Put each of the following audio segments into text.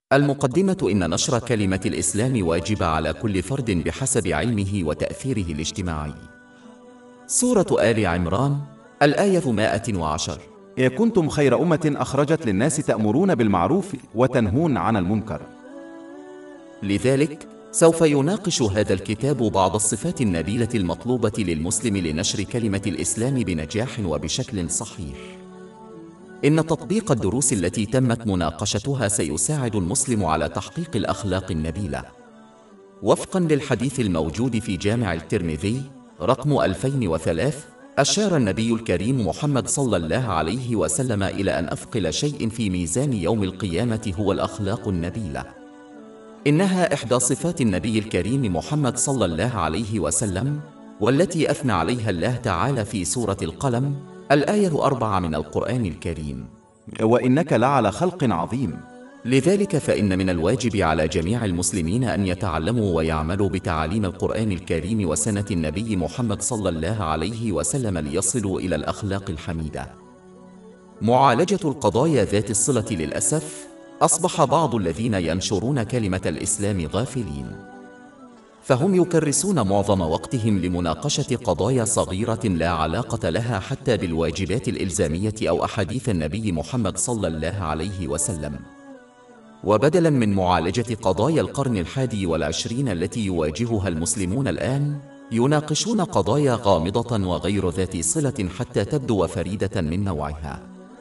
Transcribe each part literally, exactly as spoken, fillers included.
المقدمة: إن نشر كلمة الإسلام واجب على كل فرد بحسب علمه وتأثيره الاجتماعي. سورة آل عمران، الآية مائة وعشرة. إن كنتم خير أمة أخرجت للناس تأمرون بالمعروف وتنهون عن المنكر. لذلك سوف يناقش هذا الكتاب بعض الصفات النبيلة المطلوبة للمسلم لنشر كلمة الإسلام بنجاح وبشكل صحيح. إن تطبيق الدروس التي تمت مناقشتها سيساعد المسلم على تحقيق الأخلاق النبيلة. وفقاً للحديث الموجود في جامع الترمذي رقم ألفين وثلاثة، أشار النبي الكريم محمد صلى الله عليه وسلم إلى أن أثقل شيء في ميزان يوم القيامة هو الأخلاق النبيلة. إنها إحدى صفات النبي الكريم محمد صلى الله عليه وسلم، والتي أثنى عليها الله تعالى في سورة القلم، الآية أربعة من القرآن الكريم: وإنك لعلى خلق عظيم. لذلك فإن من الواجب على جميع المسلمين أن يتعلموا ويعملوا بتعاليم القرآن الكريم وسنة النبي محمد صلى الله عليه وسلم ليصلوا إلى الأخلاق الحميدة. معالجة القضايا ذات الصلة. للأسف أصبح بعض الذين ينشرون كلمة الإسلام غافلين، فهم يكرسون معظم وقتهم لمناقشة قضايا صغيرة لا علاقة لها حتى بالواجبات الإلزامية أو أحاديث النبي محمد صلى الله عليه وسلم. وبدلاً من معالجة قضايا القرن الحادي والعشرين التي يواجهها المسلمون الآن، يناقشون قضايا غامضة وغير ذات صلة حتى تبدو فريدة من نوعها.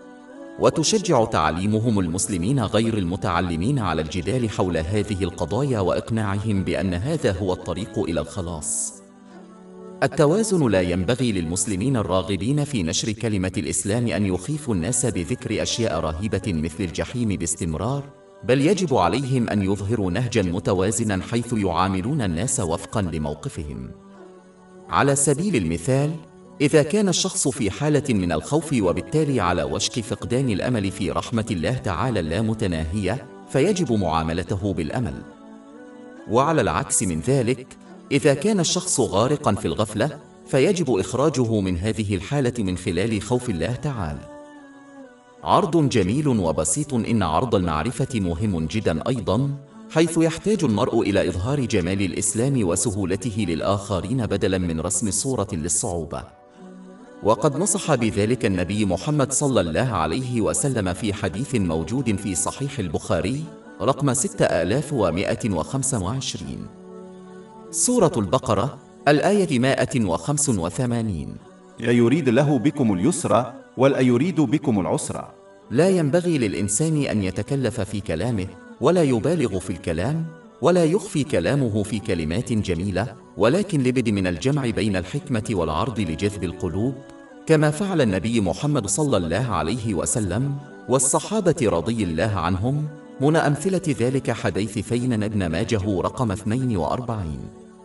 وتشجع تعليمهم المسلمين غير المتعلمين على الجدال حول هذه القضايا وإقناعهم بأن هذا هو الطريق إلى الخلاص. التوازن: لا ينبغي للمسلمين الراغبين في نشر كلمة الإسلام أن يخيفوا الناس بذكر أشياء رهيبة مثل الجحيم باستمرار، بل يجب عليهم أن يظهروا نهجاً متوازناً حيث يعاملون الناس وفقاً لموقفهم. على سبيل المثال، إذا كان الشخص في حالة من الخوف وبالتالي على وشك فقدان الأمل في رحمة الله تعالى اللامتناهية، فيجب معاملته بالأمل. وعلى العكس من ذلك، إذا كان الشخص غارقاً في الغفلة، فيجب إخراجه من هذه الحالة من خلال خوف الله تعالى. عرض جميل وبسيط. إن عرض المعرفة مهم جداً أيضاً، حيث يحتاج المرء إلى إظهار جمال الإسلام وسهولته للآخرين بدلاً من رسم صورة للصعوبة. وقد نصح بذلك النبي محمد صلى الله عليه وسلم في حديث موجود في صحيح البخاري رقم ستة آلاف ومائة وخمسة وعشرين. سورة البقرة، الآية مائة وخمسة وثمانين: يريد له بكم اليسر ولا يريد بكم العسر. لا ينبغي للإنسان أن يتكلف في كلامه، ولا يبالغ في الكلام، ولا يخفي كلامه في كلمات جميلة، ولكن لابد من الجمع بين الحكمة والعرض لجذب القلوب، كما فعل النبي محمد صلى الله عليه وسلم والصحابة رضي الله عنهم. من أمثلة ذلك حديث ثينن ابن ماجه رقم اثنين وأربعين.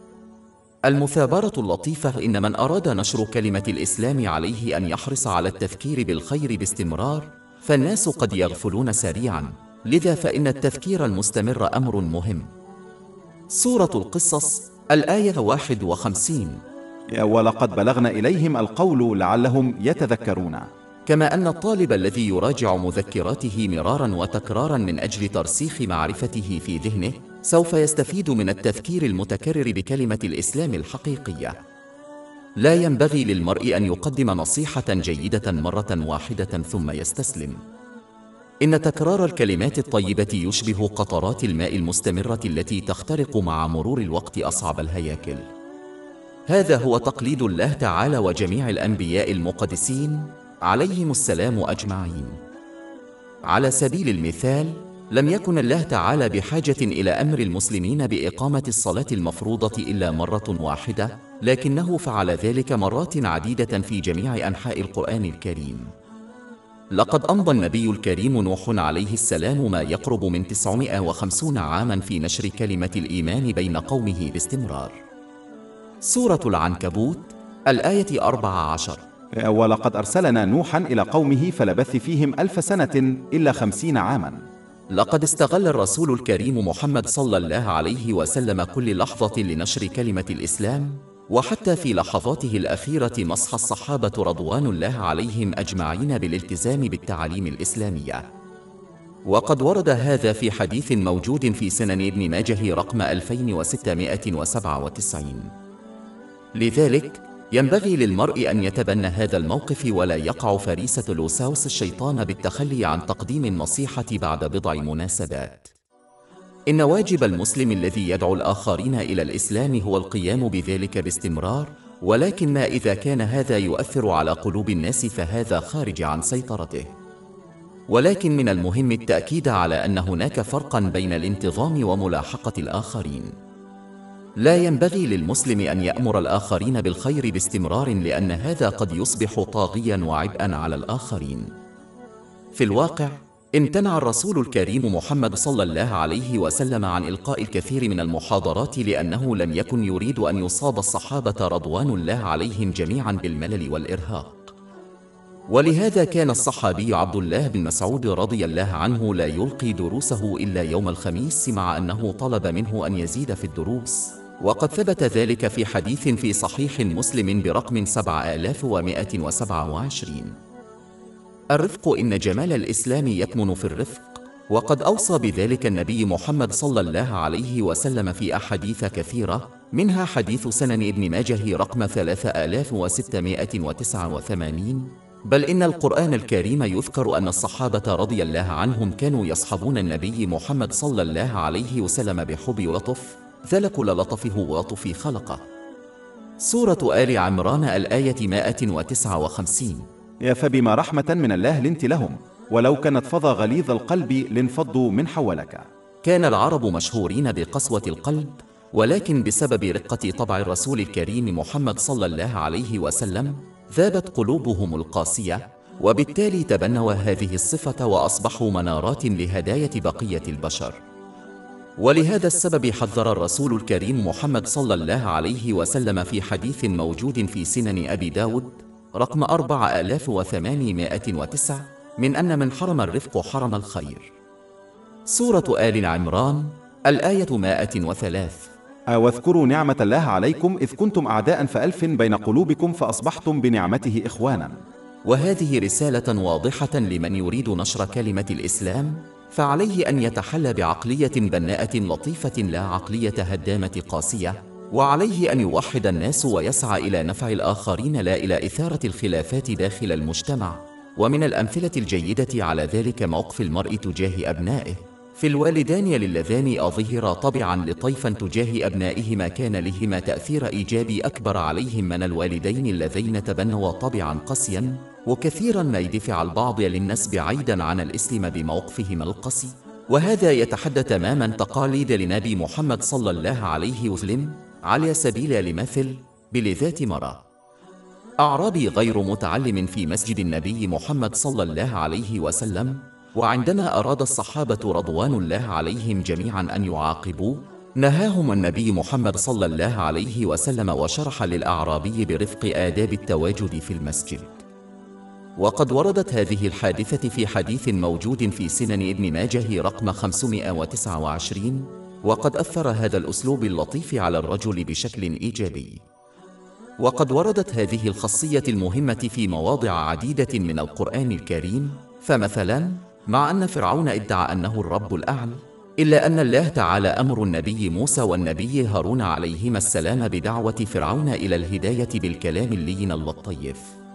المثابرة اللطيفة: إن من أراد نشر كلمة الإسلام عليه أن يحرص على التذكير بالخير باستمرار، فالناس قد يغفلون سريعاً، لذا فإن التذكير المستمر أمر مهم. سورة القصص، الآية واحد وخمسين: ولقد بلغنا إليهم القول لعلهم يتذكرون. كما أن الطالب الذي يراجع مذكراته مراراً وتكراراً من أجل ترسيخ معرفته في ذهنه سوف يستفيد من التذكير المتكرر بكلمة الإسلام الحقيقية. لا ينبغي للمرء أن يقدم نصيحة جيدة مرة واحدة ثم يستسلم. إن تكرار الكلمات الطيبة يشبه قطرات الماء المستمرة التي تخترق مع مرور الوقت أصعب الهياكل. هذا هو تقليد الله تعالى وجميع الأنبياء المقدسين عليهم السلام أجمعين. على سبيل المثال، لم يكن الله تعالى بحاجة إلى أمر المسلمين بإقامة الصلاة المفروضة إلا مرة واحدة، لكنه فعل ذلك مرات عديدة في جميع أنحاء القرآن الكريم. لقد أمضى النبي الكريم نوح عليه السلام ما يقرب من تسعمائة وخمسين عاماً في نشر كلمة الإيمان بين قومه باستمرار. سورة العنكبوت، الآية أربعة عشر: ولقد أرسلنا نوحا إلى قومه فلبث فيهم ألف سنة إلا خمسين عاماً. لقد استغل الرسول الكريم محمد صلى الله عليه وسلم كل لحظة لنشر كلمة الإسلام، وحتى في لحظاته الأخيرة نصح الصحابة رضوان الله عليهم أجمعين بالالتزام بالتعاليم الإسلامية. وقد ورد هذا في حديث موجود في سنن ابن ماجه رقم ألفين وستمائة وسبعة وتسعين. لذلك ينبغي للمرء أن يتبنى هذا الموقف ولا يقع فريسة الوساوس الشيطان بالتخلي عن تقديم النصيحة بعد بضع مناسبات. إن واجب المسلم الذي يدعو الآخرين إلى الإسلام هو القيام بذلك باستمرار، ولكن ما إذا كان هذا يؤثر على قلوب الناس فهذا خارج عن سيطرته. ولكن من المهم التأكيد على أن هناك فرقاً بين الانتظام وملاحقة الآخرين. لا ينبغي للمسلم أن يأمر الآخرين بالخير باستمرار، لأن هذا قد يصبح طاغياً وعبئاً على الآخرين. في الواقع امتنع الرسول الكريم محمد صلى الله عليه وسلم عن إلقاء الكثير من المحاضرات لأنه لم يكن يريد أن يصاب الصحابة رضوان الله عليهم جميعاً بالملل والإرهاق. ولهذا كان الصحابي عبد الله بن مسعود رضي الله عنه لا يلقي دروسه إلا يوم الخميس، مع أنه طلب منه أن يزيد في الدروس، وقد ثبت ذلك في حديث في صحيح مسلم برقم سبعة آلاف ومائة وسبعة وعشرين. الرفق إن جمال الإسلام يكمن في الرفق، وقد أوصى بذلك النبي محمد صلى الله عليه وسلم في أحاديث كثيرة، منها حديث سنن ابن ماجه رقم ثلاثة آلاف وستمائة وتسعة وثمانين. بل إن القرآن الكريم يذكر أن الصحابة رضي الله عنهم كانوا يصحبون النبي محمد صلى الله عليه وسلم بحب ولطف، ذلك لطفه ولطف خلقه. سورة آل عمران الآية مائة وتسعة وخمسين. يا فبما رحمة من الله لنت لهم، ولو كانت فظى غليظ القلب لانفضوا من حولك. كان العرب مشهورين بقسوة القلب، ولكن بسبب رقة طبع الرسول الكريم محمد صلى الله عليه وسلم ذابت قلوبهم القاسية، وبالتالي تبنوا هذه الصفة وأصبحوا منارات لهداية بقية البشر. ولهذا السبب حذر الرسول الكريم محمد صلى الله عليه وسلم في حديث موجود في سنن أبي داود رقم أربعة آلاف وثمانمائة وتسعة من أن من حرم الرفق حرم الخير. سورة آل عمران الآية مائة وثلاث. واذكروا نعمة الله عليكم إذ كنتم أعداء فألف بين قلوبكم فأصبحتم بنعمته إخوانا. وهذه رسالة واضحة لمن يريد نشر كلمة الإسلام، فعليه أن يتحلى بعقلية بناءة لطيفة لا عقلية هدامة قاسية، وعليه أن يوحد الناس ويسعى إلى نفع الآخرين لا إلى إثارة الخلافات داخل المجتمع. ومن الأمثلة الجيدة على ذلك موقف المرء تجاه أبنائه. في الوالدان اللذان أظهرا طبعا لطيفا تجاه أبنائهما كان لهما تأثير إيجابي أكبر عليهم من الوالدين اللذين تبنوا طبعا قسيا، وكثيرا ما يدفع البعض للناس بعيدا عن الإسلام بموقفهما القسي، وهذا يتحدى تماما تقاليد لنبي محمد صلى الله عليه وسلم. على سبيل المثل بلذات مرة أعرابي غير متعلم في مسجد النبي محمد صلى الله عليه وسلم، وعندما أراد الصحابة رضوان الله عليهم جميعا أن يعاقبوه نهاهم النبي محمد صلى الله عليه وسلم وشرح للأعرابي برفق آداب التواجد في المسجد. وقد وردت هذه الحادثة في حديث موجود في سنن ابن ماجه رقم خمسمائة وتسعة وعشرين، وقد أثر هذا الأسلوب اللطيف على الرجل بشكل إيجابي. وقد وردت هذه الخاصية المهمة في مواضع عديدة من القرآن الكريم، فمثلا مع أن فرعون ادعى أنه الرب الأعلى، إلا أن الله تعالى أمر النبي موسى والنبي هارون عليهما السلام بدعوة فرعون إلى الهداية بالكلام اللين اللطيف.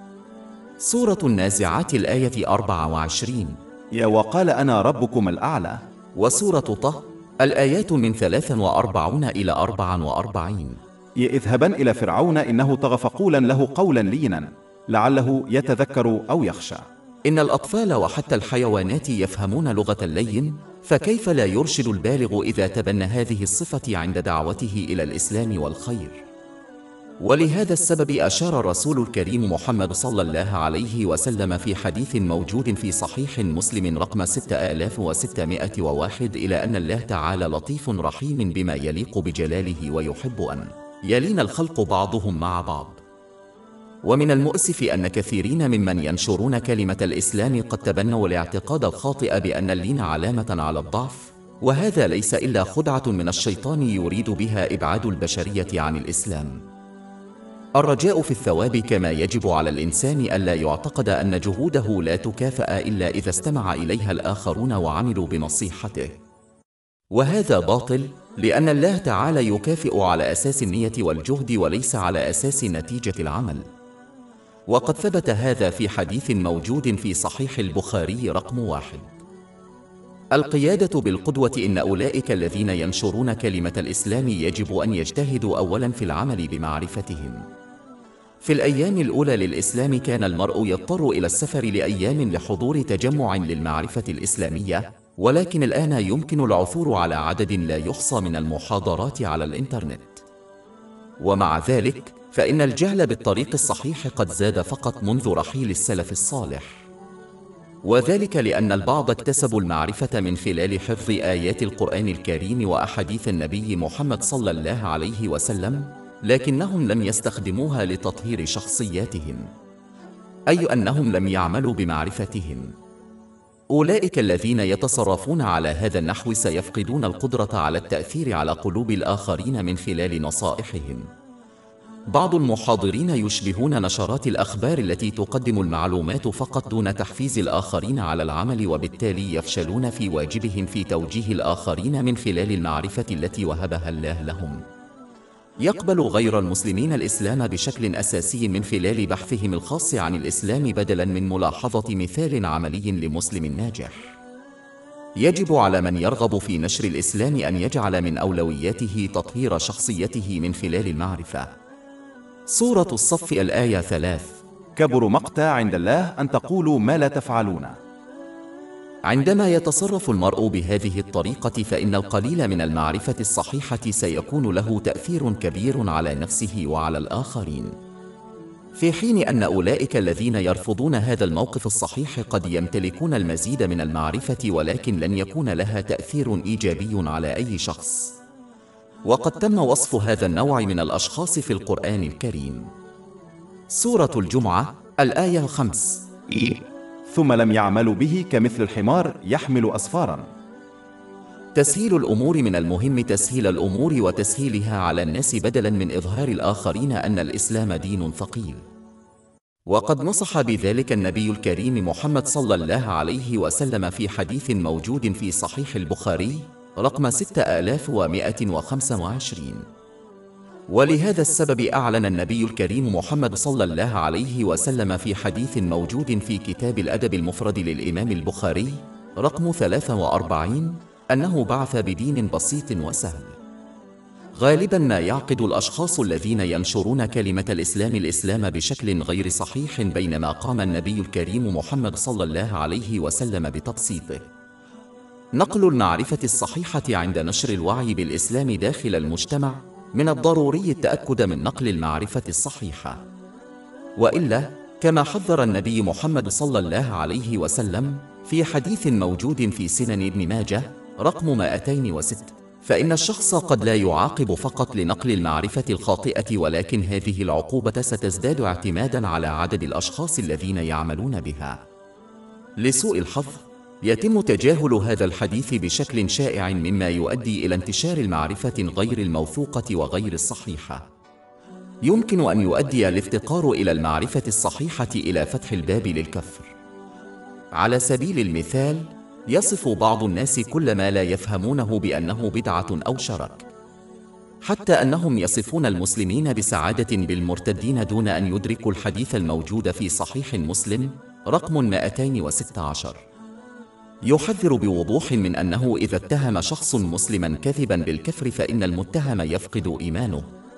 سورة النازعات الآية أربعة وعشرين. يا وقال أنا ربكم الأعلى. وسورة طه الآيات من ثلاث وأربعين إلى أربع وأربعين. يا اذهبا إلى فرعون إنه طغى فقولا له قولا لينا لعله يتذكر أو يخشى. إن الأطفال وحتى الحيوانات يفهمون لغة اللين، فكيف لا يرشد البالغ إذا تبنى هذه الصفة عند دعوته إلى الإسلام والخير؟ ولهذا السبب أشار الرسول الكريم محمد صلى الله عليه وسلم في حديث موجود في صحيح مسلم رقم ستة آلاف وستمائة وواحد إلى أن الله تعالى لطيف رحيم بما يليق بجلاله ويحب أن يلين الخلق بعضهم مع بعض. ومن المؤسف أن كثيرين ممن ينشرون كلمة الإسلام قد تبنوا الاعتقاد الخاطئ بأن اللين علامة على الضعف، وهذا ليس إلا خدعة من الشيطان يريد بها إبعاد البشرية عن الإسلام. الرجاء في الثواب، كما يجب على الإنسان ألا يعتقد أن جهوده لا تكافأ إلا إذا استمع إليها الآخرون وعملوا بنصيحته. وهذا باطل، لأن الله تعالى يكافئ على أساس النية والجهد وليس على أساس نتيجة العمل. وقد ثبت هذا في حديث موجود في صحيح البخاري رقم واحد: القيادة بالقدوة، إن أولئك الذين ينشرون كلمة الإسلام يجب أن يجتهدوا أولا في العمل بمعرفتهم. في الأيام الأولى للإسلام كان المرء يضطر إلى السفر لأيام لحضور تجمع للمعرفة الإسلامية، ولكن الآن يمكن العثور على عدد لا يحصى من المحاضرات على الإنترنت. ومع ذلك فإن الجهل بالطريق الصحيح قد زاد فقط منذ رحيل السلف الصالح، وذلك لأن البعض اكتسبوا المعرفة من خلال حفظ آيات القرآن الكريم وأحاديث النبي محمد صلى الله عليه وسلم، لكنهم لم يستخدموها لتطهير شخصياتهم، أي أنهم لم يعملوا بمعرفتهم. أولئك الذين يتصرفون على هذا النحو سيفقدون القدرة على التأثير على قلوب الآخرين من خلال نصائحهم. بعض المحاضرين يشبهون نشرات الأخبار التي تقدم المعلومات فقط دون تحفيز الآخرين على العمل، وبالتالي يفشلون في واجبهم في توجيه الآخرين من خلال المعرفة التي وهبها الله لهم. يقبل غير المسلمين الإسلام بشكل أساسي من خلال بحثهم الخاص عن الإسلام بدلاً من ملاحظة مثال عملي لمسلم ناجح. يجب على من يرغب في نشر الإسلام أن يجعل من أولوياته تطهير شخصيته من خلال المعرفة. سورة الصف الآية ثلاث: كبر مقتا عند الله أن تقولوا ما لا تفعلون. عندما يتصرف المرء بهذه الطريقة فإن القليل من المعرفة الصحيحة سيكون له تأثير كبير على نفسه وعلى الآخرين، في حين أن أولئك الذين يرفضون هذا الموقف الصحيح قد يمتلكون المزيد من المعرفة ولكن لن يكون لها تأثير إيجابي على أي شخص. وقد تم وصف هذا النوع من الأشخاص في القرآن الكريم. سورة الجمعة الآية الخمس: ثم لم يعملوا به كمثل الحمار يحمل أسفارا. تسهيل الأمور: من المهم تسهيل الأمور وتسهيلها على الناس بدلاً من إظهار الآخرين أن الإسلام دين ثقيل. وقد نصح بذلك النبي الكريم محمد صلى الله عليه وسلم في حديث موجود في صحيح البخاري رقم ستة آلاف ومائة وخمسة وعشرين. ولهذا السبب أعلن النبي الكريم محمد صلى الله عليه وسلم في حديث موجود في كتاب الأدب المفرد للإمام البخاري رقم ثلاثة وأربعين أنه بعث بدين بسيط وسهل. غالبا ما يعقد الأشخاص الذين ينشرون كلمة الإسلام الإسلام بشكل غير صحيح، بينما قام النبي الكريم محمد صلى الله عليه وسلم بتبسيطه. نقل المعرفة الصحيحة عند نشر الوعي بالإسلام داخل المجتمع من الضروري التأكد من نقل المعرفة الصحيحة، وإلا كما حذر النبي محمد صلى الله عليه وسلم في حديث موجود في سنن ابن ماجه رقم مائتين وستة، فإن الشخص قد لا يعاقب فقط لنقل المعرفة الخاطئة، ولكن هذه العقوبة ستزداد اعتماداً على عدد الأشخاص الذين يعملون بها. لسوء الحظ يتم تجاهل هذا الحديث بشكل شائع، مما يؤدي إلى انتشار المعرفة غير الموثوقة وغير الصحيحة. يمكن أن يؤدي الافتقار إلى المعرفة الصحيحة إلى فتح الباب للكفر. على سبيل المثال، يصف بعض الناس كل ما لا يفهمونه بأنه بدعة أو شرك، حتى أنهم يصفون المسلمين بسعادة بالمرتدين دون أن يدركوا الحديث الموجود في صحيح مسلم رقم مائتين وستة عشر. يحذر بوضوح من أنه إذا اتهم شخص مسلما كذبا بالكفر فإن المتهم يفقد إيمانه.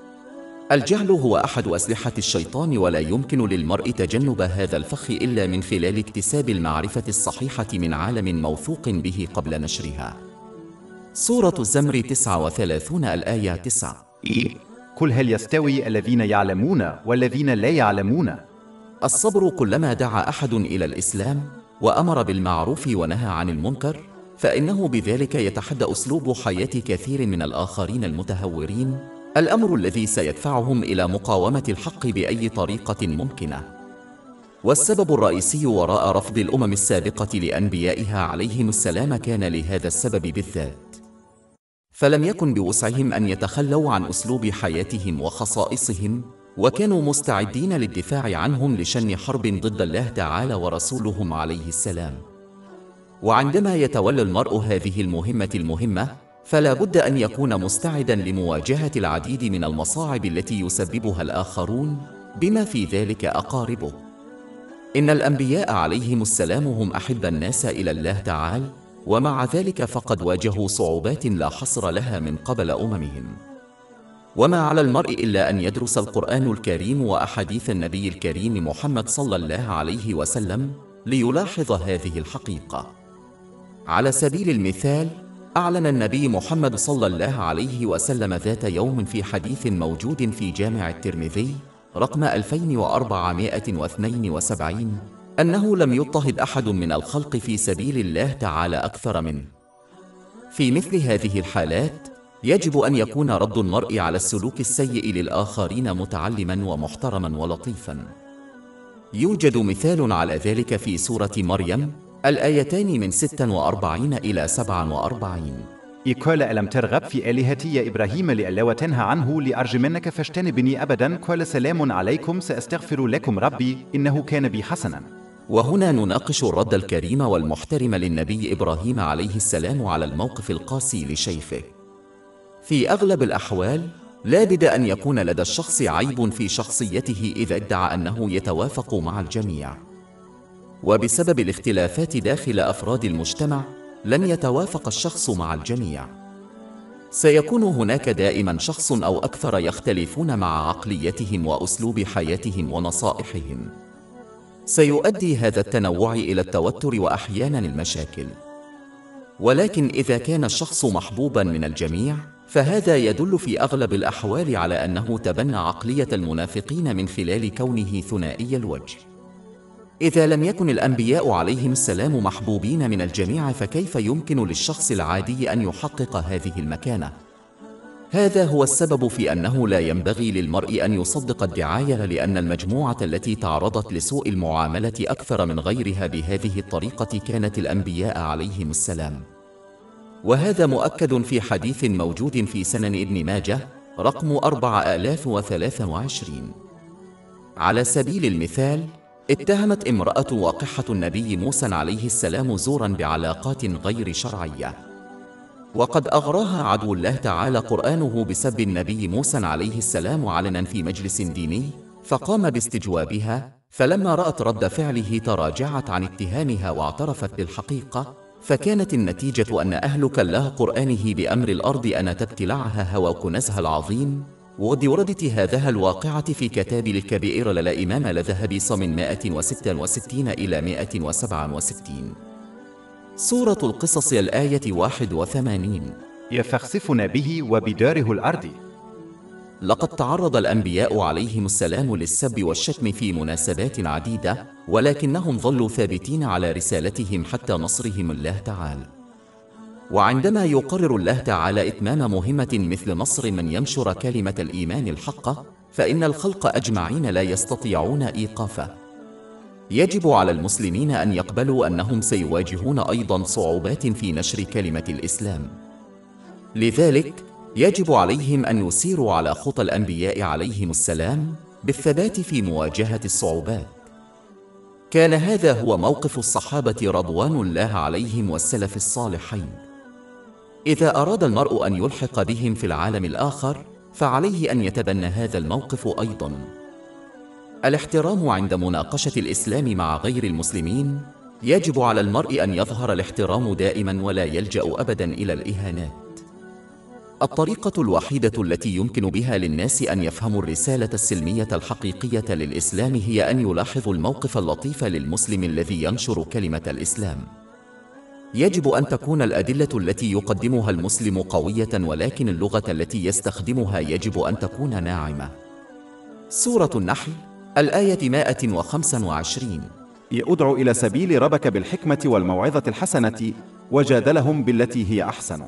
الجهل هو أحد أسلحة الشيطان، ولا يمكن للمرء تجنب هذا الفخ إلا من خلال اكتساب المعرفة الصحيحة من عالم موثوق به قبل نشرها. سورة الزمر تسعة وثلاثون الآية تسعة: قل هل يستوي الذين يعلمون والذين لا يعلمون؟ الصبر: كلما دعا أحد إلى الإسلام وأمر بالمعروف ونهى عن المنكر فإنه بذلك يتحدى أسلوب حياة كثير من الآخرين المتهورين، الأمر الذي سيدفعهم إلى مقاومة الحق بأي طريقة ممكنة. والسبب الرئيسي وراء رفض الأمم السابقة لأنبيائها عليهم السلام كان لهذا السبب بالذات، فلم يكن بوسعهم أن يتخلوا عن أسلوب حياتهم وخصائصهم وكانوا مستعدين للدفاع عنهم لشن حرب ضد الله تعالى ورسولهم عليه السلام. وعندما يتولى المرء هذه المهمة المهمة، فلا بد أن يكون مستعداً لمواجهة العديد من المصاعب التي يسببها الآخرون، بما في ذلك أقاربه. إن الأنبياء عليهم السلام هم أحب الناس إلى الله تعالى، ومع ذلك فقد واجهوا صعوبات لا حصر لها من قبل أممهم. وما على المرء إلا أن يدرس القرآن الكريم وأحاديث النبي الكريم محمد صلى الله عليه وسلم ليلاحظ هذه الحقيقة. على سبيل المثال، أعلن النبي محمد صلى الله عليه وسلم ذات يوم في حديث موجود في جامع الترمذي رقم ألفين وأربعمائة واثنين وسبعين أنه لم يضطهد أحد من الخلق في سبيل الله تعالى أكثر منه. في مثل هذه الحالات يجب أن يكون رد المرء على السلوك السيء للآخرين متعلما ومحترما ولطيفا. يوجد مثال على ذلك في سورة مريم الآيتين من ست وأربعين إلى سبع وأربعين. قال ألم ترغب في آلهتي يا إبراهيم لئلا وتنهى عنه لأرجمنك فاجتنبني أبدا. قال سلام عليكم سأستغفر لكم ربي إنه كان بي حسنا. وهنا نناقش الرد الكريم والمحترم للنبي إبراهيم عليه السلام على الموقف القاسي لشيخه. في أغلب الأحوال لا بد أن يكون لدى الشخص عيب في شخصيته إذا ادعى أنه يتوافق مع الجميع، وبسبب الاختلافات داخل أفراد المجتمع لن يتوافق الشخص مع الجميع. سيكون هناك دائما شخص أو أكثر يختلفون مع عقليتهم وأسلوب حياتهم ونصائحهم. سيؤدي هذا التنوع إلى التوتر وأحيانا المشاكل. ولكن إذا كان الشخص محبوبا من الجميع، فهذا يدل في أغلب الأحوال على أنه تبنى عقلية المنافقين من خلال كونه ثنائي الوجه. إذا لم يكن الأنبياء عليهم السلام محبوبين من الجميع، فكيف يمكن للشخص العادي أن يحقق هذه المكانة؟ هذا هو السبب في أنه لا ينبغي للمرء أن يصدق الدعاية، لأن المجموعة التي تعرضت لسوء المعاملة أكثر من غيرها بهذه الطريقة كانت الأنبياء عليهم السلام. وهذا مؤكد في حديث موجود في سنن ابن ماجه رقم أربعة آلاف وثلاثة وعشرين. على سبيل المثال، اتهمت امرأة وقحة النبي موسى عليه السلام زورا بعلاقات غير شرعية، وقد أغراها عدو الله تعالى قرآنه بسب النبي موسى عليه السلام علنا في مجلس ديني، فقام باستجوابها، فلما رأت رد فعله تراجعت عن اتهامها واعترفت بالحقيقة، فكانت النتيجة أن أهلك الله قرآنه بأمر الأرض أن تبتلعها هوى كنزها العظيم. وقد وردت هذه الواقعة في كتاب الكبائر للا إمام لذهبي من مائة وستة وستين إلى مائة وسبعة وستين. سورة القصص الآية واحد وثمانين. فاخسفنا به وبداره الأرض. لقد تعرض الأنبياء عليهم السلام للسب والشتم في مناسبات عديدة، ولكنهم ظلوا ثابتين على رسالتهم حتى نصرهم الله تعالى. وعندما يقرر الله تعالى إتمام مهمة مثل نصر من ينشر كلمة الإيمان الحقة، فإن الخلق أجمعين لا يستطيعون إيقافه. يجب على المسلمين أن يقبلوا أنهم سيواجهون أيضا صعوبات في نشر كلمة الإسلام. لذلك يجب عليهم أن يسيروا على خطى الأنبياء عليهم السلام بالثبات في مواجهة الصعوبات. كان هذا هو موقف الصحابة رضوان الله عليهم والسلف الصالحين. إذا أراد المرء أن يلحق بهم في العالم الآخر، فعليه أن يتبنى هذا الموقف أيضا. الاحترام عند مناقشة الإسلام مع غير المسلمين. يجب على المرء أن يظهر الاحترام دائما ولا يلجأ أبدا إلى الإهانات. الطريقة الوحيدة التي يمكن بها للناس أن يفهموا الرسالة السلمية الحقيقية للإسلام هي أن يلاحظوا الموقف اللطيف للمسلم الذي ينشر كلمة الإسلام. يجب أن تكون الأدلة التي يقدمها المسلم قوية، ولكن اللغة التي يستخدمها يجب أن تكون ناعمة. سورة النحل الآية مائة وخمسة وعشرين. ادع إلى سبيل ربك بالحكمة والموعظة الحسنة وجادلهم بالتي هي أحسن.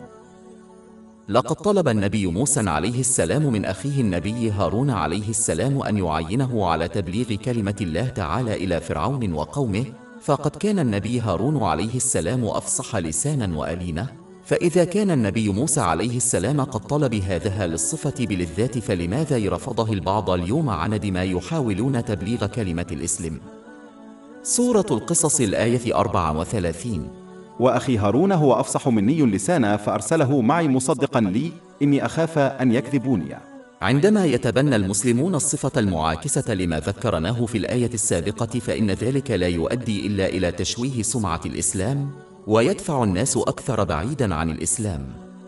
لقد طلب النبي موسى عليه السلام من أخيه النبي هارون عليه السلام أن يعينه على تبليغ كلمة الله تعالى إلى فرعون وقومه، فقد كان النبي هارون عليه السلام أفصح لسانا وألينة، فإذا كان النبي موسى عليه السلام قد طلب هذا للصفة بالذات، فلماذا رفضه البعض اليوم عند ما يحاولون تبليغ كلمة الإسلام؟ سورة القصص الآية أربعة وثلاثين. وأخي هارون هو أفصح مني لسانا فأرسله معي مصدقا لي إني أخاف أن يكذبوني. عندما يتبنى المسلمون الصفة المعاكسة لما ذكرناه في الآية السابقة، فإن ذلك لا يؤدي إلا إلى تشويه سمعة الإسلام، ويدفع الناس أكثر بعيداً عن الإسلام.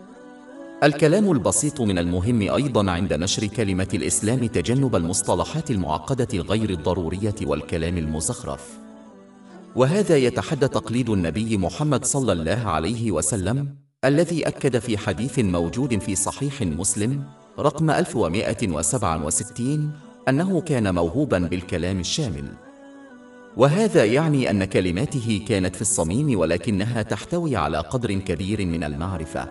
الكلام البسيط من المهم أيضاً عند نشر كلمة الإسلام تجنب المصطلحات المعقدة غير الضرورية والكلام المزخرف. وهذا يتحدى تقليد النبي محمد صلى الله عليه وسلم، الذي أكد في حديث موجود في صحيح مسلم رقم ألف ومئة وسبعة وستين أنه كان موهوباً بالكلام الشامل. وهذا يعني أن كلماته كانت في الصميم، ولكنها تحتوي على قدر كبير من المعرفة.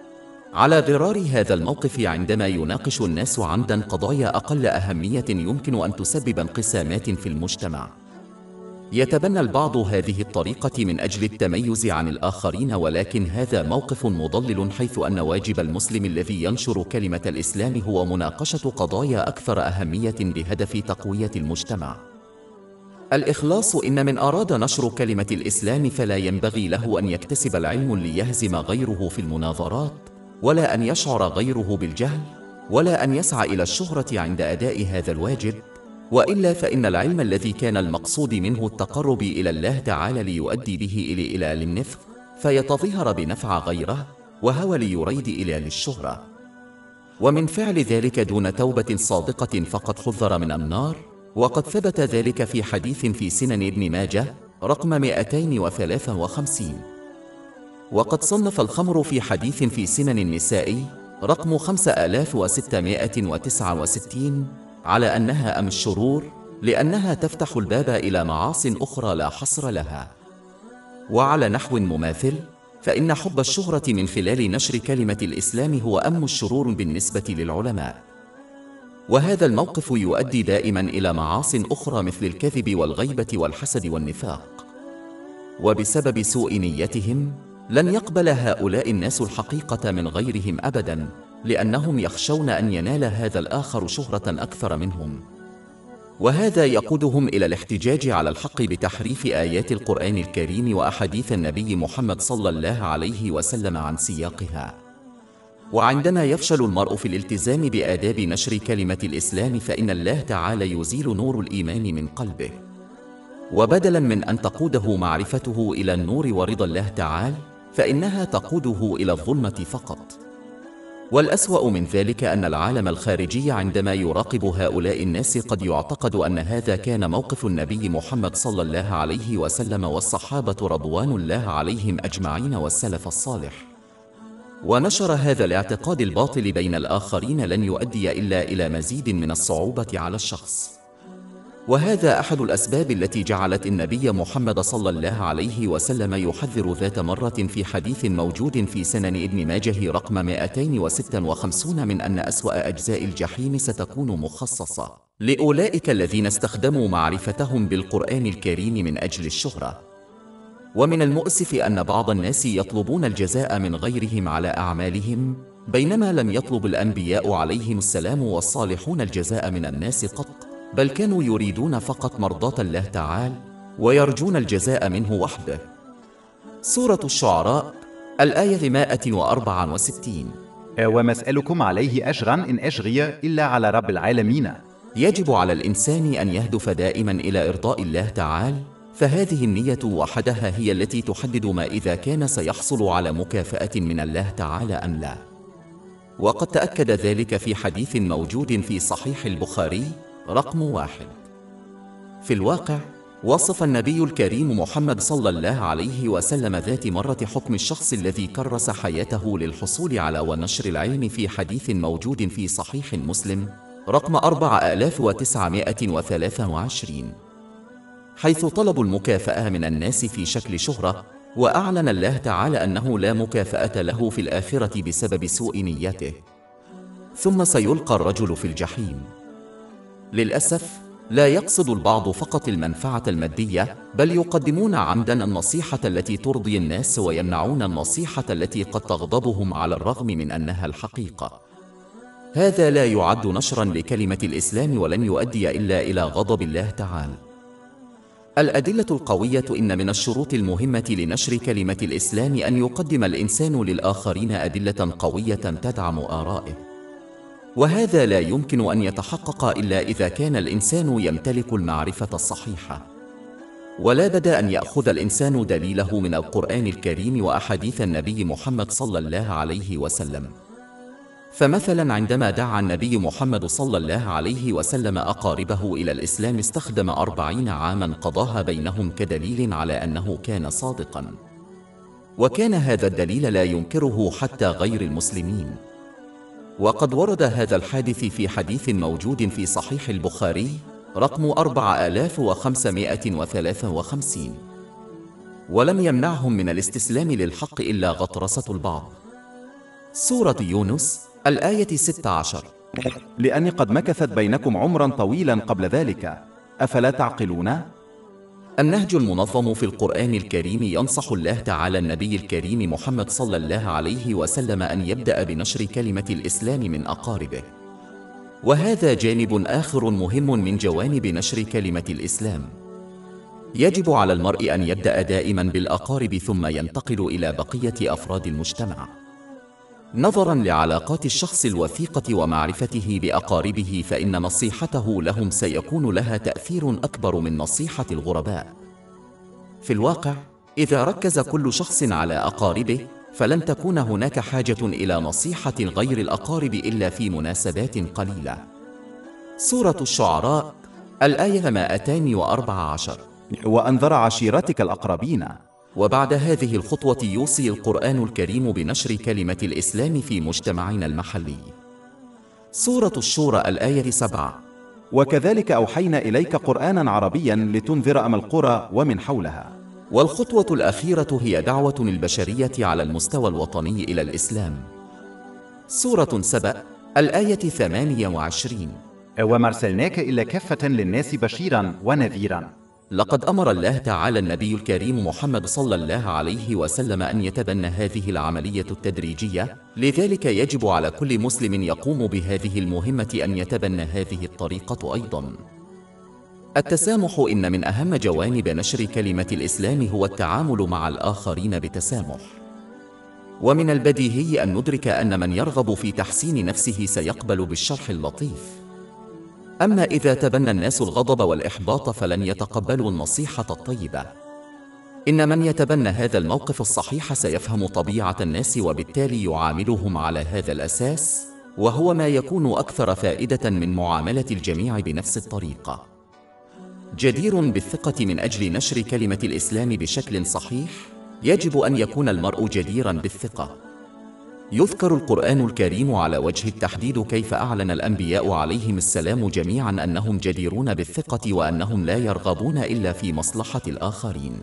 على غرار هذا الموقف، عندما يناقش الناس عمداً قضايا أقل أهمية يمكن أن تسبب انقسامات في المجتمع، يتبنى البعض هذه الطريقة من أجل التميز عن الآخرين، ولكن هذا موقف مضلل، حيث أن واجب المسلم الذي ينشر كلمة الإسلام هو مناقشة قضايا أكثر أهمية بهدف تقوية المجتمع. الإخلاص: إن من أراد نشر كلمة الإسلام فلا ينبغي له أن يكتسب العلم ليهزم غيره في المناظرات، ولا أن يشعر غيره بالجهل، ولا أن يسعى إلى الشهرة عند أداء هذا الواجب، وإلا فإن العلم الذي كان المقصود منه التقرب إلى الله تعالى ليؤدي به إلى إلى النفق، فيتظاهر بنفع غيره، وهو ليريد إلى للشهرة، ومن فعل ذلك دون توبة صادقة فقد حذر من النار. وقد ثبت ذلك في حديث في سنن ابن ماجه رقم مئتين وثلاثة وخمسين. وقد صنف الخمر في حديث في سنن النسائي رقم خمسة آلاف وستمائة وتسعة وستين على أنها أم الشرور، لأنها تفتح الباب إلى معاصٍ أخرى لا حصر لها. وعلى نحو مماثل، فإن حب الشهرة من خلال نشر كلمة الإسلام هو أم الشرور بالنسبة للعلماء. وهذا الموقف يؤدي دائما إلى معاصٍ أخرى مثل الكذب والغيبة والحسد والنفاق. وبسبب سوء نيتهم لن يقبل هؤلاء الناس الحقيقة من غيرهم أبدا، لأنهم يخشون أن ينال هذا الآخر شهرة أكثر منهم. وهذا يقودهم إلى الاحتجاج على الحق بتحريف آيات القرآن الكريم وأحاديث النبي محمد صلى الله عليه وسلم عن سياقها. وعندما يفشل المرء في الالتزام بآداب نشر كلمة الإسلام، فإن الله تعالى يزيل نور الإيمان من قلبه، وبدلا من أن تقوده معرفته إلى النور ورضا الله تعالى، فإنها تقوده إلى الظلمة فقط. والأسوأ من ذلك أن العالم الخارجي عندما يراقب هؤلاء الناس قد يعتقد أن هذا كان موقف النبي محمد صلى الله عليه وسلم والصحابة رضوان الله عليهم أجمعين والسلف الصالح. ونشر هذا الاعتقاد الباطل بين الآخرين لن يؤدي إلا إلى مزيد من الصعوبة على الشخص. وهذا أحد الأسباب التي جعلت النبي محمد صلى الله عليه وسلم يحذر ذات مرة في حديث موجود في سنن ابن ماجه رقم مئتين وستة وخمسين من أن أسوأ أجزاء الجحيم ستكون مخصصة لأولئك الذين استخدموا معرفتهم بالقرآن الكريم من أجل الشهرة. ومن المؤسف أن بعض الناس يطلبون الجزاء من غيرهم على أعمالهم، بينما لم يطلب الأنبياء عليهم السلام والصالحون الجزاء من الناس قط، بل كانوا يريدون فقط مرضاة الله تعالى ويرجون الجزاء منه وحده. سورة الشعراء الآية مئة وأربعة وستين. ومسألكم عليه أجرا إن أجري إلا على رب العالمين. يجب على الإنسان أن يهدف دائما إلى إرضاء الله تعالى، فهذه النية وحدها هي التي تحدد ما إذا كان سيحصل على مكافأة من الله تعالى أم لا. وقد تأكد ذلك في حديث موجود في صحيح البخاري رقم واحد. في الواقع وصف النبي الكريم محمد صلى الله عليه وسلم ذات مرة حكم الشخص الذي كرس حياته للحصول على ونشر العلم في حديث موجود في صحيح مسلم رقم أربعة آلاف وتسعمائة وثلاثة وعشرين، حيث طلبوا المكافأة من الناس في شكل شهرة، وأعلن الله تعالى أنه لا مكافأة له في الآخرة بسبب سوء نيته، ثم سيلقى الرجل في الجحيم. للأسف لا يقصد البعض فقط المنفعة المادية، بل يقدمون عمداً النصيحة التي ترضي الناس ويمنعون النصيحة التي قد تغضبهم على الرغم من أنها الحقيقة. هذا لا يعد نشراً لكلمة الإسلام ولن يؤدي إلا إلى غضب الله تعالى. الأدلة القوية: إن من الشروط المهمة لنشر كلمة الإسلام أن يقدم الإنسان للآخرين أدلة قوية تدعم آرائه، وهذا لا يمكن أن يتحقق إلا إذا كان الإنسان يمتلك المعرفة الصحيحة. ولا بد أن يأخذ الإنسان دليله من القرآن الكريم وأحاديث النبي محمد صلى الله عليه وسلم. فمثلا عندما دعا النبي محمد صلى الله عليه وسلم أقاربه إلى الإسلام استخدم أربعين عاما قضاها بينهم كدليل على أنه كان صادقا، وكان هذا الدليل لا ينكره حتى غير المسلمين. وقد ورد هذا الحادث في حديث موجود في صحيح البخاري رقم أربعة آلاف وخمسمائة وثلاثة وخمسين، ولم يمنعهم من الاستسلام للحق إلا غطرسة البعض. سورة يونس الآية ستة عشر: لأني قد مكثت بينكم عمرا طويلا قبل ذلك أفلا تعقلون؟ النهج المنظم في القرآن الكريم ينصح الله تعالى النبي الكريم محمد صلى الله عليه وسلم أن يبدأ بنشر كلمة الإسلام من أقاربه، وهذا جانب آخر مهم من جوانب نشر كلمة الإسلام. يجب على المرء أن يبدأ دائما بالأقارب ثم ينتقل إلى بقية أفراد المجتمع، نظرا لعلاقات الشخص الوثيقة ومعرفته بأقاربه، فإن نصيحته لهم سيكون لها تأثير أكبر من نصيحة الغرباء. في الواقع، إذا ركز كل شخص على أقاربه، فلن تكون هناك حاجة إلى نصيحة غير الأقارب إلا في مناسبات قليلة. سورة الشعراء الآية مائتين وأربعة عشر: وأنذر عشيرتك الأقربين. وبعد هذه الخطوة يوصي القرآن الكريم بنشر كلمة الإسلام في مجتمعنا المحلي. سورة الشورى الآية سبعة: وكذلك أوحينا إليك قرآنا عربيا لتنذر أم القرى ومن حولها. والخطوة الأخيرة هي دعوة البشرية على المستوى الوطني إلى الإسلام. سورة سبأ الآية ثمانية وعشرين: وما أرسلناك إلا كافة للناس بشيرا ونذيرا. لقد أمر الله تعالى النبي الكريم محمد صلى الله عليه وسلم أن يتبنى هذه العملية التدريجية، لذلك يجب على كل مسلم يقوم بهذه المهمة أن يتبنى هذه الطريقة أيضا. التسامح: إن من أهم جوانب نشر كلمة الإسلام هو التعامل مع الآخرين بتسامح، ومن البديهي أن ندرك أن من يرغب في تحسين نفسه سيقبل بالشرح اللطيف. أما إذا تبنى الناس الغضب والإحباط فلن يتقبلوا النصيحة الطيبة. إن من يتبنى هذا الموقف الصحيح سيفهم طبيعة الناس وبالتالي يعاملهم على هذا الأساس، وهو ما يكون أكثر فائدة من معاملة الجميع بنفس الطريقة. جدير بالثقة من أجل نشر كلمة الإسلام بشكل صحيح، يجب أن يكون المرء جديرا بالثقة. يذكر القرآن الكريم على وجه التحديد كيف أعلن الأنبياء عليهم السلام جميعا أنهم جديرون بالثقة وأنهم لا يرغبون إلا في مصلحة الآخرين.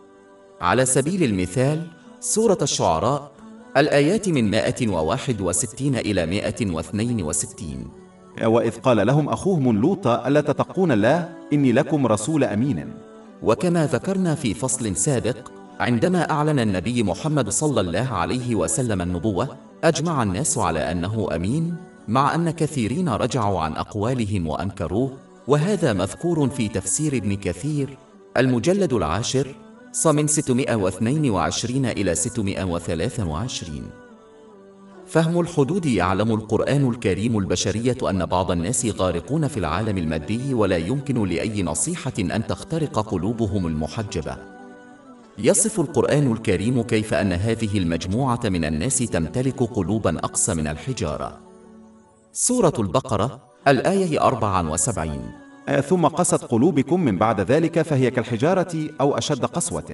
على سبيل المثال، سورة الشعراء الآيات من مائة وواحد وستين إلى مائة واثنين وستين: وإذ قال لهم أخوهم لوط ألا تتقون الله إني لكم رسول أمين. وكما ذكرنا في فصل سابق، عندما أعلن النبي محمد صلى الله عليه وسلم النبوة، أجمع الناس على أنه أمين، مع أن كثيرين رجعوا عن أقوالهم وأنكروه، وهذا مذكور في تفسير ابن كثير المجلد العاشر صفحة ستمائة واثنين وعشرين إلى ستمائة وثلاثة وعشرين. فهم الحدود: يعلم القرآن الكريم البشرية أن بعض الناس غارقون في العالم المادي ولا يمكن لأي نصيحة أن تخترق قلوبهم المحجبة. يصف القرآن الكريم كيف أن هذه المجموعة من الناس تمتلك قلوبا أقسى من الحجارة. سورة البقرة الآية أربعة وسبعين: ثم قست قلوبكم من بعد ذلك فهي كالحجارة أو أشد قسوة.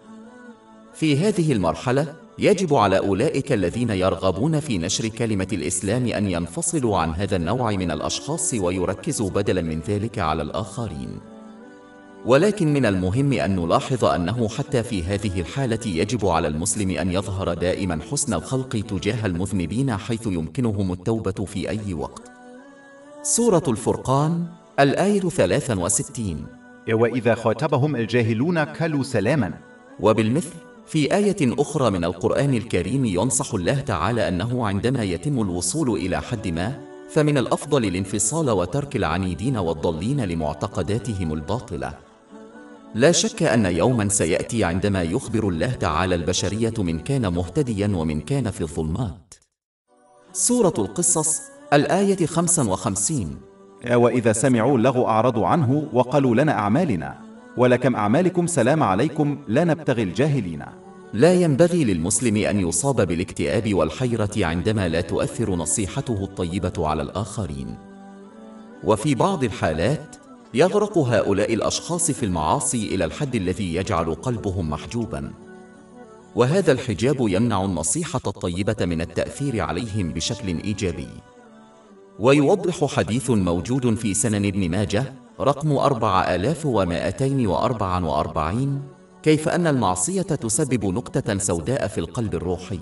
في هذه المرحلة يجب على أولئك الذين يرغبون في نشر كلمة الإسلام أن ينفصلوا عن هذا النوع من الأشخاص ويركزوا بدلا من ذلك على الآخرين. ولكن من المهم أن نلاحظ أنه حتى في هذه الحالة يجب على المسلم أن يظهر دائما حسن الخلق تجاه المذنبين حيث يمكنهم التوبة في أي وقت. سورة الفرقان الآية ثلاثة وستين. وإذا خاطبهم الجاهلون قالوا سلاما. وبالمثل في آية أخرى من القرآن الكريم ينصح الله تعالى أنه عندما يتم الوصول إلى حد ما فمن الأفضل الانفصال وترك العنيدين والضالين لمعتقداتهم الباطلة. لا شك أن يوما سيأتي عندما يخبر الله تعالى البشرية من كان مهتديا ومن كان في الظلمات. سورة القصص الآية خمسة وخمسين. وإذا سمعوا اللغو أعرضوا عنه وقالوا لنا أعمالنا ولكم أعمالكم سلام عليكم لا نبتغي الجاهلين. لا ينبغي للمسلم أن يصاب بالاكتئاب والحيرة عندما لا تؤثر نصيحته الطيبة على الآخرين. وفي بعض الحالات يغرق هؤلاء الأشخاص في المعاصي إلى الحد الذي يجعل قلبهم محجوبا، وهذا الحجاب يمنع النصيحة الطيبة من التأثير عليهم بشكل إيجابي. ويوضح حديث موجود في سنن ابن ماجه رقم أربعة آلاف ومائتين وأربعة وأربعين كيف أن المعصية تسبب نقطة سوداء في القلب الروحي،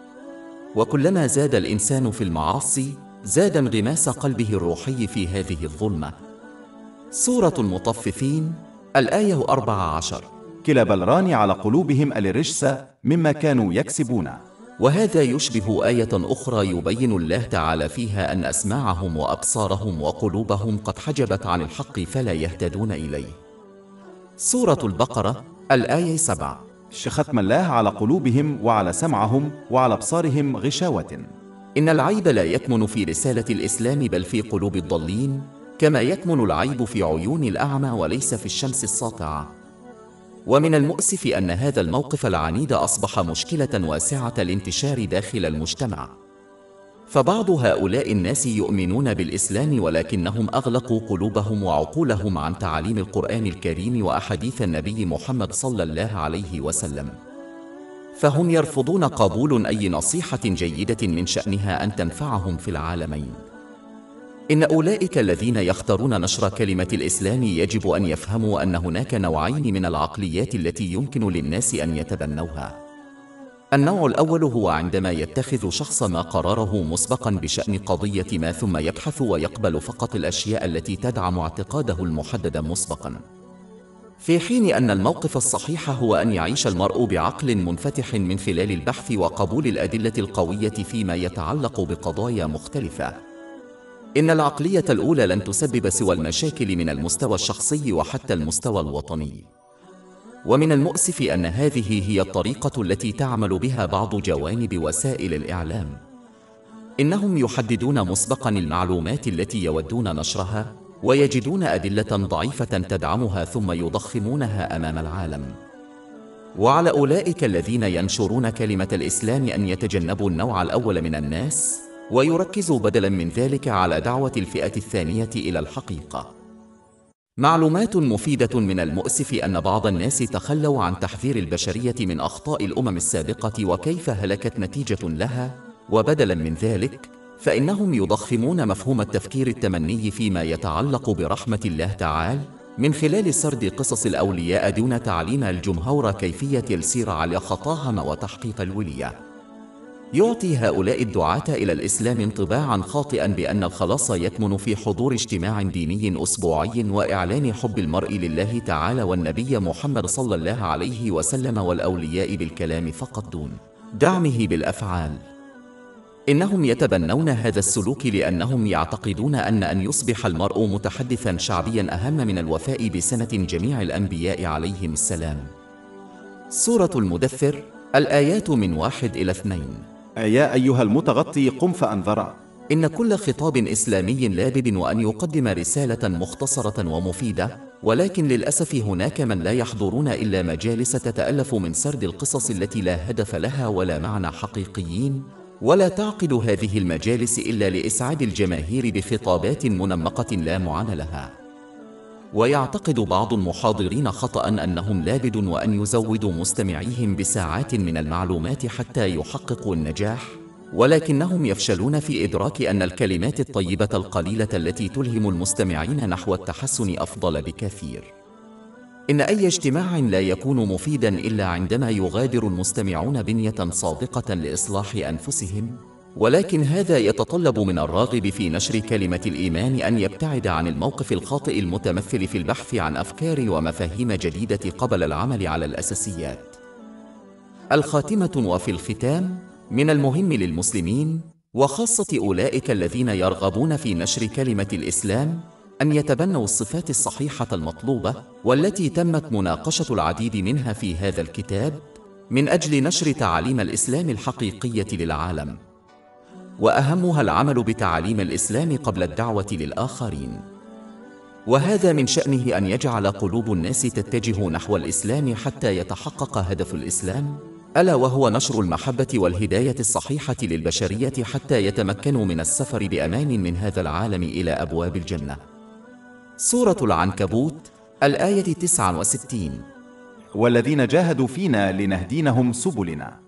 وكلما زاد الإنسان في المعاصي زاد انغماس قلبه الروحي في هذه الظلمة. سورة المطففين الآية أربعة عشر. كلا بل ران على قلوبهم الرجس مما كانوا يكسبون. وهذا يشبه آية أخرى يبين الله تعالى فيها أن أسماعهم وأبصارهم وقلوبهم قد حجبت عن الحق فلا يهتدون إليه. سورة البقرة الآية سبعة. ختم الله على قلوبهم وعلى سمعهم وعلى أبصارهم غشاوة. إن العيب لا يكمن في رسالة الإسلام بل في قلوب الضالين، كما يكمن العيب في عيون الأعمى وليس في الشمس الساطعة. ومن المؤسف أن هذا الموقف العنيد أصبح مشكلة واسعة الانتشار داخل المجتمع، فبعض هؤلاء الناس يؤمنون بالإسلام ولكنهم أغلقوا قلوبهم وعقولهم عن تعاليم القرآن الكريم وأحاديث النبي محمد صلى الله عليه وسلم، فهم يرفضون قبول أي نصيحة جيدة من شأنها أن تنفعهم في العالمين. إن أولئك الذين يختارون نشر كلمة الإسلام يجب أن يفهموا أن هناك نوعين من العقليات التي يمكن للناس أن يتبنوها. النوع الأول هو عندما يتخذ شخص ما قراره مسبقا بشأن قضية ما ثم يبحث ويقبل فقط الأشياء التي تدعم اعتقاده المحدد مسبقا، في حين أن الموقف الصحيح هو أن يعيش المرء بعقل منفتح من خلال البحث وقبول الأدلة القوية فيما يتعلق بقضايا مختلفة. إن العقلية الأولى لن تسبب سوى المشاكل من المستوى الشخصي وحتى المستوى الوطني، ومن المؤسف أن هذه هي الطريقة التي تعمل بها بعض جوانب وسائل الإعلام. إنهم يحددون مسبقا المعلومات التي يودون نشرها ويجدون أدلة ضعيفة تدعمها ثم يضخمونها أمام العالم. وعلى أولئك الذين ينشرون كلمة الإسلام أن يتجنبوا النوع الأول من الناس ويركزوا بدلا من ذلك على دعوة الفئة الثانية إلى الحقيقة. معلومات مفيدة. من المؤسف أن بعض الناس تخلوا عن تحذير البشرية من أخطاء الأمم السابقة وكيف هلكت نتيجة لها، وبدلا من ذلك فإنهم يضخمون مفهوم التفكير التمني فيما يتعلق برحمة الله تعالى من خلال سرد قصص الأولياء دون تعليم الجمهور كيفية السير على خطاهم وتحقيق الولاية. يعطي هؤلاء الدعاة إلى الإسلام انطباعا خاطئا بأن الخلاص يكمن في حضور اجتماع ديني أسبوعي وإعلان حب المرء لله تعالى والنبي محمد صلى الله عليه وسلم والأولياء بالكلام فقط دون دعمه بالأفعال. إنهم يتبنون هذا السلوك لأنهم يعتقدون أن أن يصبح المرء متحدثا شعبيا أهم من الوفاء بسنة جميع الأنبياء عليهم السلام. سورة المدثر الآيات من واحد إلى اثنين. يا أيها المتغطي قم فأنذر. إن كل خطاب إسلامي لابد وأن يقدم رسالة مختصرة ومفيدة، ولكن للأسف هناك من لا يحضرون إلا مجالس تتألف من سرد القصص التي لا هدف لها ولا معنى حقيقيين، ولا تعقد هذه المجالس إلا لإسعاد الجماهير بخطابات منمقة لا معنى لها. ويعتقد بعض المحاضرين خطأ أنهم لابد وأن يزودوا مستمعيهم بساعات من المعلومات حتى يحققوا النجاح، ولكنهم يفشلون في إدراك أن الكلمات الطيبة القليلة التي تلهم المستمعين نحو التحسن أفضل بكثير. إن أي اجتماع لا يكون مفيدا إلا عندما يغادر المستمعون بنية صادقة لإصلاح أنفسهم ولكن هذا يتطلب من الراغب في نشر كلمة الإيمان أن يبتعد عن الموقف الخاطئ المتمثل في البحث عن أفكار ومفاهيم جديدة قبل العمل على الأساسيات. الخاتمة وفي الختام، من المهم للمسلمين وخاصة أولئك الذين يرغبون في نشر كلمة الإسلام أن يتبنوا الصفات الصحيحة المطلوبة والتي تمت مناقشة العديد منها في هذا الكتاب من أجل نشر تعاليم الإسلام الحقيقية للعالم، وأهمها العمل بتعاليم الإسلام قبل الدعوة للآخرين. وهذا من شأنه أن يجعل قلوب الناس تتجه نحو الإسلام حتى يتحقق هدف الإسلام، ألا وهو نشر المحبة والهداية الصحيحة للبشرية حتى يتمكنوا من السفر بأمان من هذا العالم إلى أبواب الجنة. سورة العنكبوت، الآية تسعة وستين. والذين جاهدوا فينا لنهدينهم سبلنا.